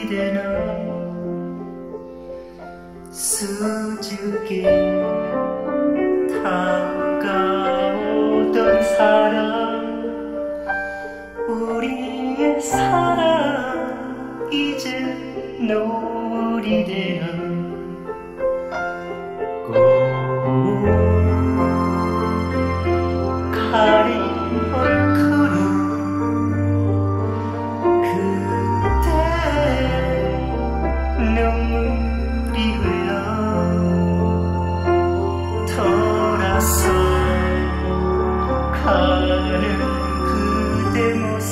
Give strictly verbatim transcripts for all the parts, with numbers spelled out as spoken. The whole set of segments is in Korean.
되나 수줍게 다가오던 사랑 우리의 사랑 이제 노을이 되어 가린 얼굴로 그대 눈물이 흘러 돌아서 가는 그대 모습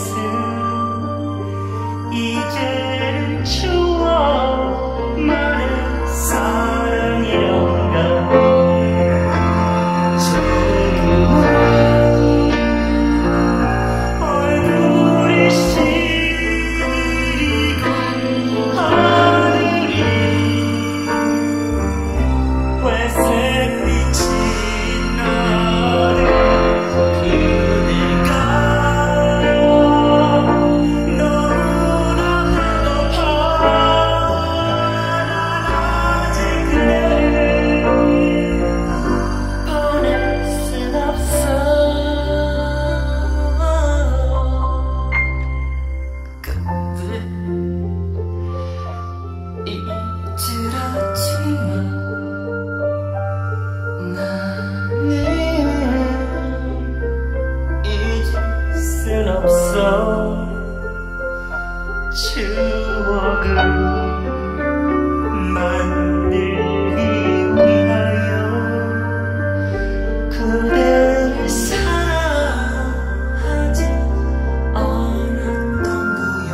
이제는 추억 많은 사랑이란가 얼굴이 시리고 하늘이 회색빛이 나는 그대가 너무나 배고파 아직 그대를 보낼 순 없어 그대 잊으라지마 나는 잊을 순 없어 추억을 만들기 위하여 그대를 사랑하지 않았던 거야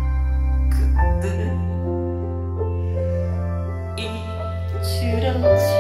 그대 잊으라지